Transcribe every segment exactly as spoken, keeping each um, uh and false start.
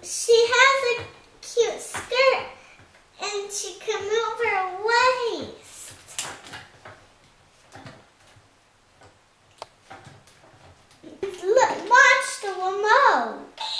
she has a cute skirt and she can move her waist. Look, watch the remote.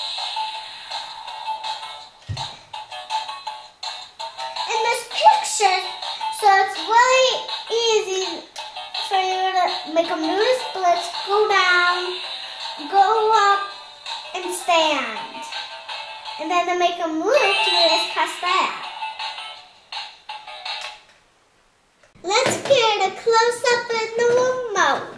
In this picture, so it's really easy for you to make them do the splits, go down, go up, and stand. And then to make them loop, you just press that. Let's get a close-up in the remote.